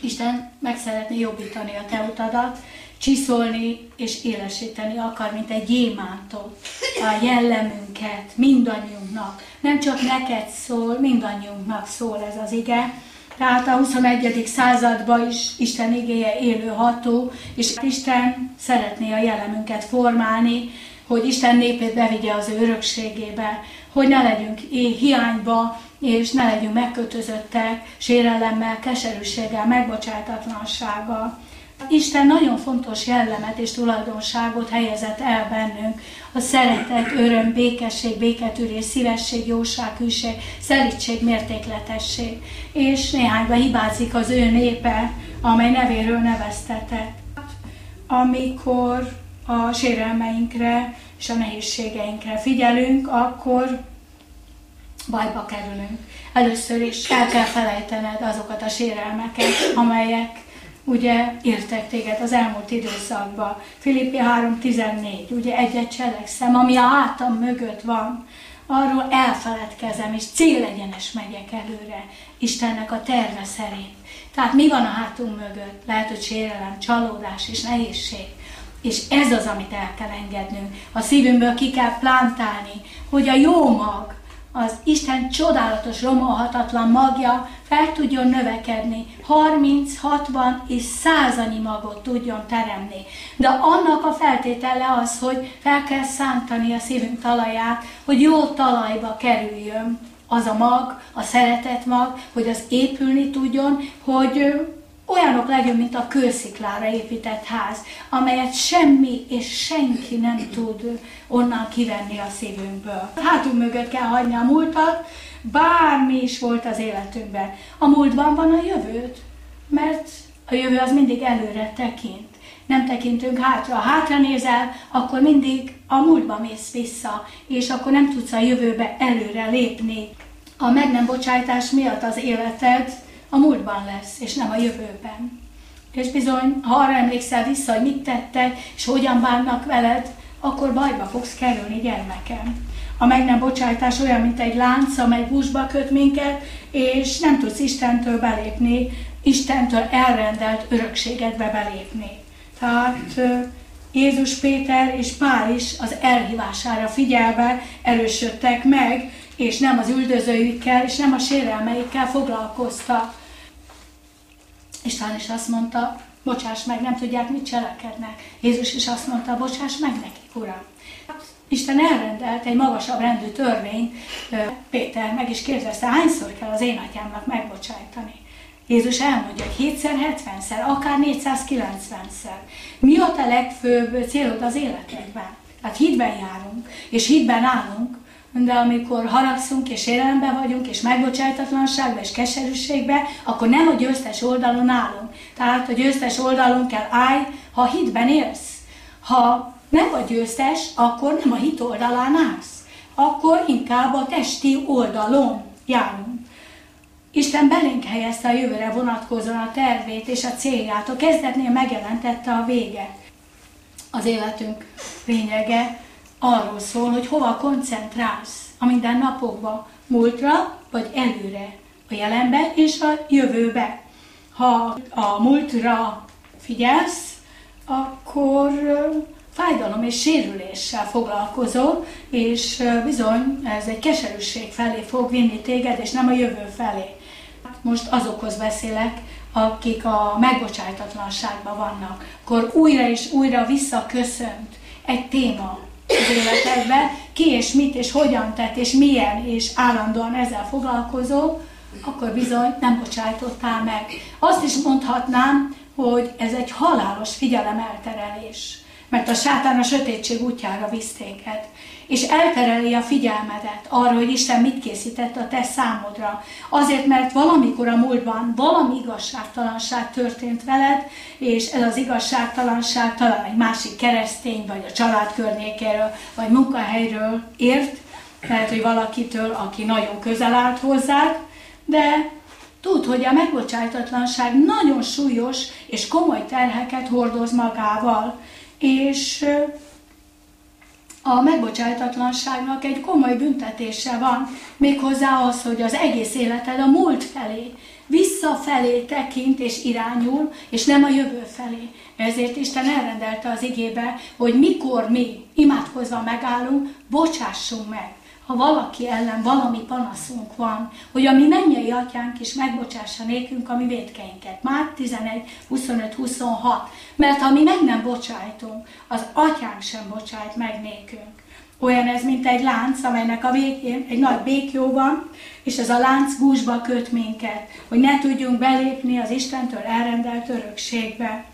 Isten meg szeretné jobbítani a te utadat, csiszolni és élesíteni akar, mint egy gyémántot a jellemünket, mindannyiunknak. Nem csak neked szól, mindannyiunknak szól ez az ige. Tehát a 21. században is Isten igéje élő ható, és Isten szeretné a jellemünket formálni, hogy Isten népét bevigye az ő örökségébe, hogy ne legyünk hiányba, és ne legyünk megkötözöttek sérelemmel, keserűséggel, megbocsátatlansággal. Isten nagyon fontos jellemet és tulajdonságot helyezett el bennünk. A szeretet, öröm, békesség, béketűrés, szívesség, jóság, hűség, szelídség, mértékletesség. És néhányban hibázik az ő népe, amely nevéről neveztetett. Amikor a sérelmeinkre és a nehézségeinkre figyelünk, akkor bajba kerülünk. Először is el kell felejtened azokat a sérelmeket, amelyek ugye értek téged az elmúlt időszakban. Filippi 3.14, ugye egyet cselekszem, ami a hátam mögött van, arról elfeledkezem, és célegyenes megyek előre, Istennek a terve szerint. Tehát mi van a hátunk mögött? Lehet, hogy sérelem, csalódás és nehézség. És ez az, amit el kell engednünk. A szívünkből ki kell plántálni, hogy a jó mag, az Isten csodálatos, romolhatatlan magja fel tudjon növekedni, 30, 60 és 100 magot tudjon teremni. De annak a feltétele az, hogy fel kell szántani a szívünk talaját, hogy jó talajba kerüljön az a mag, a szeretet mag, hogy az épülni tudjon, hogy olyanok legyünk, mint a kősziklára épített ház, amelyet semmi és senki nem tud onnan kivenni a szívünkből. Hátunk mögött kell hagyni a múltat, bármi is volt az életünkben. A múltban van a jövőt, mert a jövő az mindig előre tekint. Nem tekintünk hátra. Ha hátra nézel, akkor mindig a múltba mész vissza, és akkor nem tudsz a jövőbe előre lépni. A meg nem bocsájtás miatt az életed a múltban lesz, és nem a jövőben. És bizony, ha arra emlékszel vissza, hogy mit tettek, és hogyan bánnak veled, akkor bajba fogsz kerülni, gyermekem. A meg nem bocsájtás olyan, mint egy lánc, amely gúzsba köt minket, és nem tudsz Istentől belépni, Istentől elrendelt örökségedbe belépni. Tehát Jézus, Péter és Pál is az elhívására figyelve erősödtek meg, és nem az üldözőikkel, és nem a sérelmeikkel foglalkoztak. Isten is azt mondta, bocsáss meg, nem tudják, mit cselekednek. Jézus is azt mondta, bocsáss meg nekik, Uram. Isten elrendelt egy magasabb rendű törvényt. Péter meg is kérdezte, hányszor kell az én atyámnak megbocsájtani. Jézus elmondja, hogy 7-szer, 70-szer, akár 490-szer. Mi a te legfőbb célod az életedben? Hát hitben járunk, és hitben állunk, de amikor haragszunk, és sérelemben vagyunk, és megbocsájtatlanságban, és keserűségben, akkor nem a győztes oldalon állunk. Tehát a győztes oldalon kell állj, ha hitben élsz. Ha nem vagy győztes, akkor nem a hit oldalán állsz. Akkor inkább a testi oldalon járunk. Isten belénk helyezte a jövőre vonatkozóan a tervét és a célját. A kezdetnél megjelentette a véget. Az életünk lényege arról szól, hogy hova koncentrálsz a mindennapokban, múltra vagy előre, a jelenbe és a jövőbe. Ha a múltra figyelsz, akkor fájdalom és sérüléssel foglalkozol, és bizony ez egy keserűség felé fog vinni téged, és nem a jövő felé. Most azokhoz beszélek, akik a megbocsájtatlanságban vannak. Akkor újra és újra visszaköszönt egy téma az életedbe, ki és mit és hogyan tett, és milyen, és állandóan ezzel foglalkozol, akkor bizony nem bocsájtottál meg. Azt is mondhatnám, hogy ez egy halálos figyelemelterelés, mert a sátán a sötétség útjára visz téged, és eltereli a figyelmedet arra, hogy Isten mit készített a te számodra. Azért, mert valamikor a múltban valami igazságtalanság történt veled, és ez az igazságtalanság talán egy másik keresztény, vagy a család környékéről, vagy munkahelyről ért, lehet, hogy valakitől, aki nagyon közel állt hozzád, de tudd, hogy a megbocsájtatlanság nagyon súlyos és komoly terheket hordoz magával, és a megbocsájtatlanságnak egy komoly büntetése van, méghozzá az, hogy az egész életed a múlt felé visszafelé tekint és irányul, és nem a jövő felé. Ezért Isten elrendelte az igébe, hogy mikor mi imádkozva megállunk, bocsássunk meg, ha valaki ellen valami panaszunk van, hogy a mi mennyei atyánk is megbocsássa nékünk a mi vétkeinket. Márk 11, 25, 26. Mert ha mi meg nem bocsájtunk, az atyánk sem bocsájt meg nékünk. Olyan ez, mint egy lánc, amelynek a végén egy nagy béklyó van, és ez a lánc gúzsba köt minket, hogy ne tudjunk belépni az Istentől elrendelt örökségbe.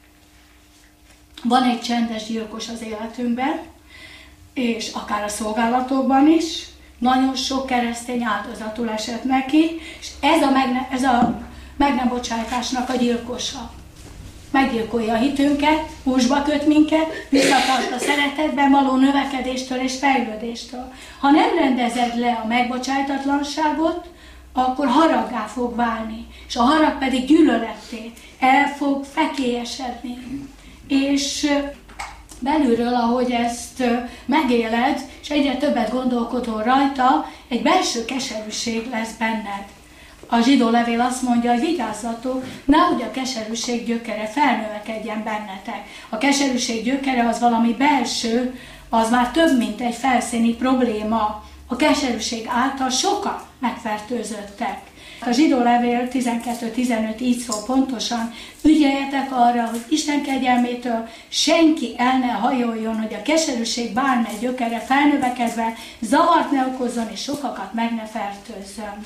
Van egy csendes gyilkos az életünkben, és akár a szolgálatokban is, nagyon sok keresztény áldozatul esett neki, és ez a meg nem bocsájtásnak a gyilkosa. Meggyilkolja a hitünket, húsba köt minket, visszatart a szeretetben való növekedéstől és fejlődéstől. Ha nem rendezed le a megbocsájtatlanságot, akkor haraggá fog válni, és a harag pedig gyűlöletté, el fog fekélyesedni. És belülről, ahogy ezt megéled, és egyre többet gondolkodol rajta, egy belső keserűség lesz benned. A zsidó levél azt mondja, hogy vigyázzatok, nehogy a keserűség gyökere felnövekedjen bennetek. A keserűség gyökere az valami belső, az már több, mint egy felszíni probléma. A keserűség által sokan megfertőzöttek. A zsidó levél 12-15 így szól pontosan, ügyeljetek arra, hogy Isten kegyelmétől senki el ne hajoljon, hogy a keserűség bármely gyökere felnövekedve zavart ne okozzon és sokakat meg ne fertőzzön.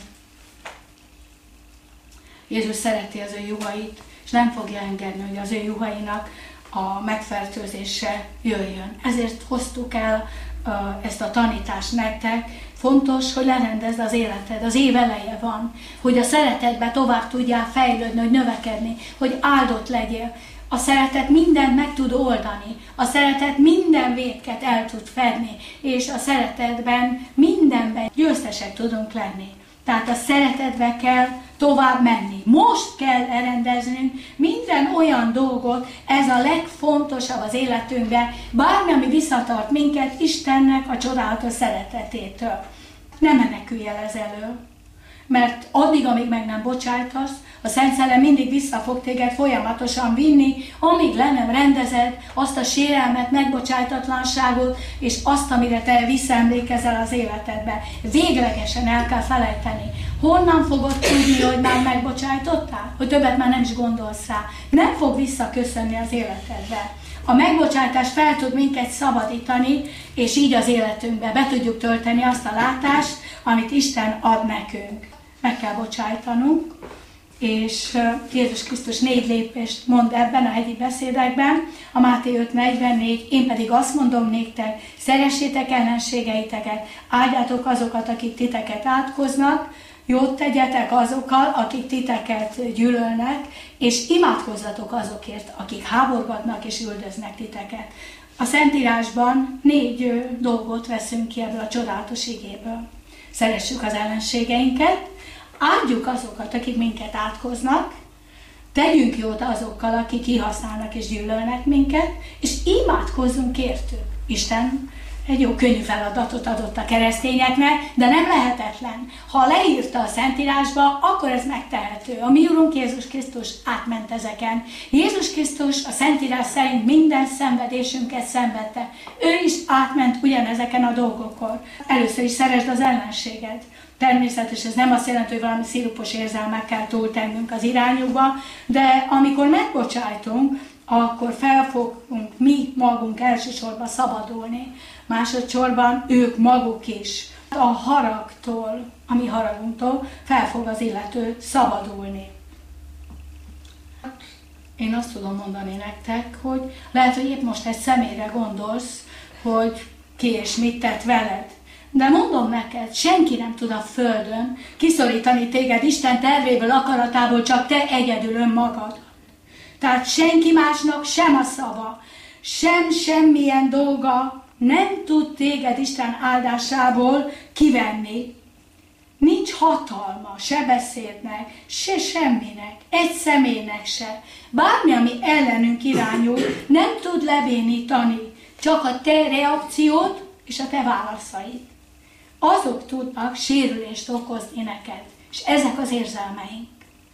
Jézus szereti az ő juhait, és nem fogja engedni, hogy az ő juhainak a megfertőzése jöjjön. Ezért hoztuk el ezt a tanítást nektek. Fontos, hogy lerendezd az életed. Az év eleje van, hogy a szeretetbe tovább tudjál fejlődni, hogy növekedni, hogy áldott legyél. A szeretet mindent meg tud oldani, a szeretet minden vétket el tud fedni, és a szeretetben mindenben győztesek tudunk lenni. Tehát a szeretetbe kell tovább menni. Most kell elrendeznünk minden olyan dolgot, ez a legfontosabb az életünkben, bármi, ami visszatart minket Istennek a csodálatos szeretetétől. Ne menekülj el ez elől, mert addig, amíg meg nem bocsájtasz, a Szent Szellem mindig vissza fog téged folyamatosan vinni, amíg le nem rendezed azt a sérelmet, megbocsájtatlanságot, és azt, amire te visszaemlékezel az életedbe. Véglegesen el kell felejteni. Honnan fogod tudni, hogy már megbocsájtottál? Hogy többet már nem is gondolsz rá. Nem fog visszaköszönni az életedbe. A megbocsájtás fel tud minket szabadítani, és így az életünkbe be tudjuk tölteni azt a látást, amit Isten ad nekünk. Meg kell bocsájtanunk, és Jézus Krisztus 4 lépést mond ebben a hegyi beszédekben, a Máté 5:44, én pedig azt mondom néktek, szeressétek ellenségeiteket, áldjátok azokat, akik titeket átkoznak, jót tegyetek azokkal, akik titeket gyűlölnek, és imádkozzatok azokért, akik háborgatnak és üldöznek titeket. A Szentírásban 4 dolgot veszünk ki ebből a csodálatos igéből. Szeressük az ellenségeinket, áldjuk azokat, akik minket átkoznak, tegyünk jót azokkal, akik kihasználnak és gyűlölnek minket, és imádkozzunk értük. Isten egy jó könnyű feladatot adott a keresztényeknek, de nem lehetetlen. Ha leírta a Szentírásba, akkor ez megtehető. A mi Urunk Jézus Krisztus átment ezeken. Jézus Krisztus a Szentírás szerint minden szenvedésünket szenvedte. Ő is átment ugyanezeken a dolgokon. Először is szeresd az ellenséged. Természetesen ez nem azt jelenti, hogy valami szirupos érzelmekkel túltennünk az irányukba, de amikor megbocsájtunk, akkor fel fogunk mi magunk elsősorban szabadulni. Másodszorban ők maguk is. A haragtól, a mi haragunktól fel fog az illető szabadulni. Én azt tudom mondani nektek, hogy lehet, hogy épp most egy személyre gondolsz, hogy ki és mit tett veled. De mondom neked, senki nem tud a földön kiszorítani téged Isten tervéből, akaratából, csak te egyedül önmagad. Tehát senki másnak sem a szava, semmilyen dolga nem tud téged Isten áldásából kivenni. Nincs hatalma se beszédnek, se semminek, egy személynek se. Bármi, ami ellenünk irányul, nem tud lebénítani, csak a te reakciód és a te válaszaid. Azok tudnak sérülést okozni neked, és ezek az érzelmeink.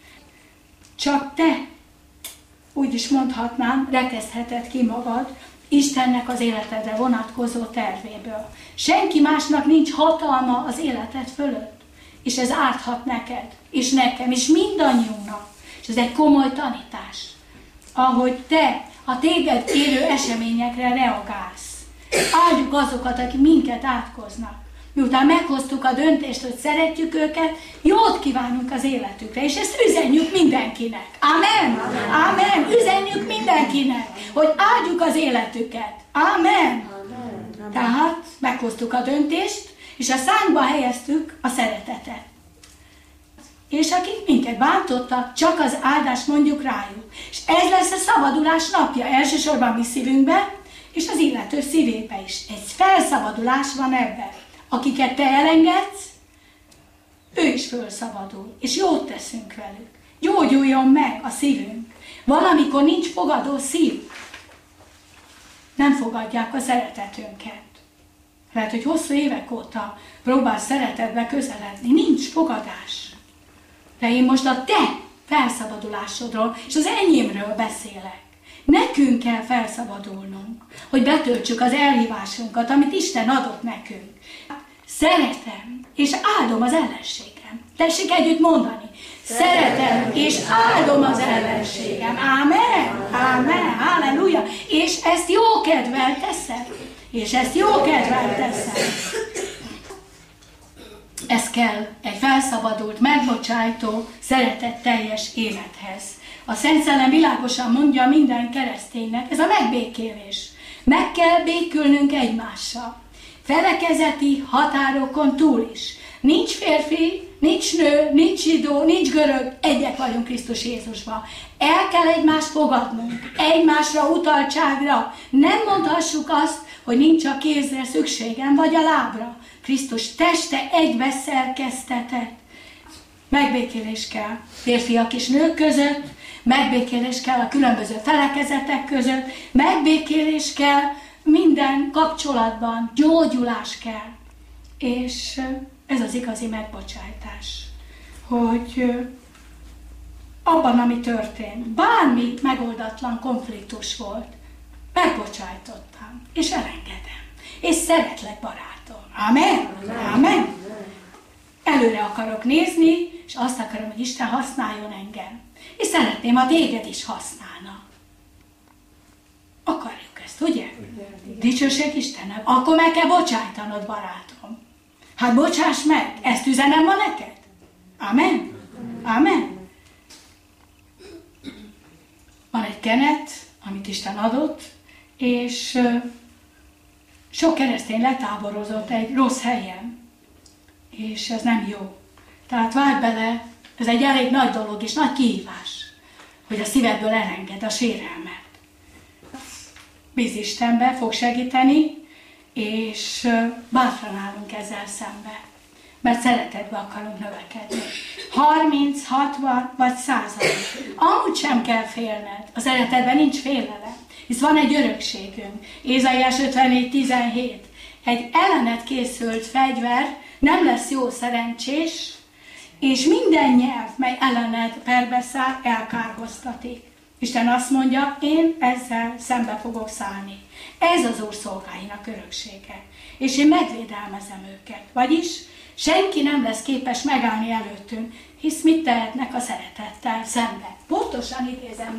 csak te, úgy is mondhatnám, rekesztheted ki magad Istennek az életedre vonatkozó tervéből. Senki másnak nincs hatalma az életed fölött, és ez árthat neked, és nekem, és mindannyiunknak. És ez egy komoly tanítás, ahogy te a téged érő eseményekre reagálsz. Áldjuk azokat, akik minket átkoznak. Miután meghoztuk a döntést, hogy szeretjük őket, jót kívánunk az életükre, és ezt üzenjük mindenkinek. Amen! Amen! Üzenjük mindenkinek, hogy áldjuk az életüket. Amen! Tehát meghoztuk a döntést, és a szánkba helyeztük a szeretetet. És akik minket bántottak, csak az áldást mondjuk rájuk. És ez lesz a szabadulás napja, elsősorban mi szívünkben, és az illető szívébe is. Egy felszabadulás van ebben. Akiket te elengedsz, ő is fölszabadul, és jót teszünk velük. Gyógyuljon meg a szívünk. Valamikor nincs fogadó szív. Nem fogadják a szeretetünket. Lehet, hogy hosszú évek óta próbálsz szeretetbe közeledni. Nincs fogadás. De én most a te felszabadulásodról és az enyémről beszélek. Nekünk kell felszabadulnunk, hogy betöltsük az elhívásunkat, amit Isten adott nekünk. Szeretem és áldom az ellenségem. Tessék együtt mondani. Szeretem és áldom az ellenségem. Ámen, ámen, halleluja. És ezt jó kedvel teszem. És ezt jó kedvel teszem. Ez kell egy felszabadult, megbocsájtó, szeretetteljes élethez. A Szent Szellem világosan mondja minden kereszténynek, ez a megbékélés. Meg kell békülnünk egymással. Felekezeti határokon túl is. Nincs férfi, nincs nő, nincs zsidó, nincs görög, egyek vagyunk Krisztus Jézusban. El kell egymást fogadnunk, egymásra utaltságra. Nem mondhassuk azt, hogy nincs a kézre szükségem, vagy a lábra. Krisztus teste egybe szerkesztetett. Megbékélés kell férfiak és nők között, megbékélés kell a különböző felekezetek között, megbékélés kell minden kapcsolatban, gyógyulás kell. És ez az igazi megbocsájtás, hogy abban, ami történt, bármi megoldatlan konfliktus volt, megbocsájtottam, és elengedem, és szeretlek, barátom. Amen? Amen? Előre akarok nézni, és azt akarom, hogy Isten használjon engem. És szeretném, ha téged is használna. Akarjuk ezt, ugye? Dicsőség Istennek. Akkor meg kell bocsájtanod, barátom. Hát bocsáss meg, ezt üzenem ma neked. Amen? Amen? Van egy kenet, amit Isten adott, és sok keresztény letáborozott egy rossz helyen, és ez nem jó. Tehát várj bele, ez egy elég nagy dolog és nagy kihívás, hogy a szívedből elenged a sérelmet. Bíz Istenbe, fog segíteni, és bátran állunk ezzel szembe, mert szeretetbe akarunk növekedni. 30, 60 vagy 100. Amúgy sem kell félned. A szeretetben nincs félelem, hisz van egy örökségünk. Ézaiás 54:17. Egy ellened készült fegyver nem lesz jó szerencsés, és minden nyelv, mely ellened perbeszáll, elkárhoztatik. Isten azt mondja, én ezzel szembe fogok szállni. Ez az Úr szolgáinak öröksége. És én megvédelmezem őket. Vagyis senki nem lesz képes megállni előttünk, hisz mit tehetnek a szeretettel szembe. Pontosan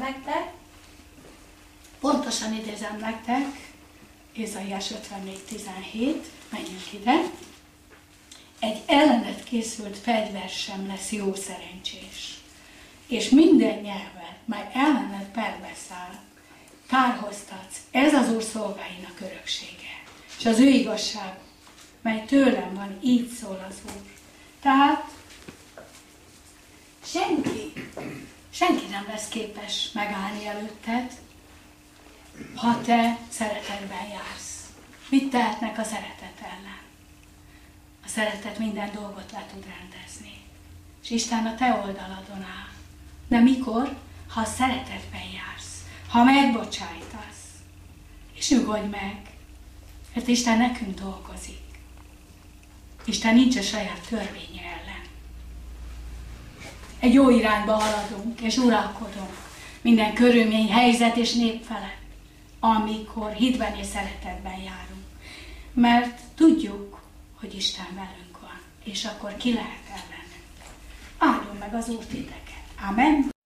idézem nektek, Ézaiás 54:17, menjünk ide. Egy ellened készült fegyver sem lesz jó szerencsés, és minden nyelvet, mely ellened perbeszáll, kárhoztatsz. Ez az Úr szolgáinak öröksége, és az ő igazság, mely tőlem van, így szól az Úr. Tehát senki nem lesz képes megállni előtted, ha te szeretetben jársz. Mit tehetnek a szeretet ellen? A szeretet minden dolgot le tud rendezni. És Isten a te oldaladon áll. De mikor? Ha a szeretetben jársz, ha megbocsájtasz, és nyugodj meg, mert Isten nekünk dolgozik. Isten nincs a saját törvénye ellen. egy jó irányba haladunk, és uralkodunk minden körülmény, helyzet és nép felett, amikor hitben és szeretetben járunk. Mert tudjuk, hogy Isten velünk van, és akkor ki lehet ellenünk. Áldjon meg az Úr titeket. Amen.